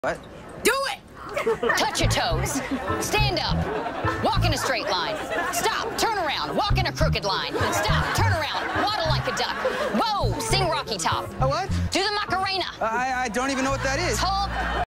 What? Do it! Touch your toes. Stand up. Walk in a straight line. Stop. Turn around. Walk in a crooked line. Stop. Turn around. Waddle like a duck. Whoa! Sing Rocky Top. A what? Do the Macarena. I don't even know what that is. Hulk.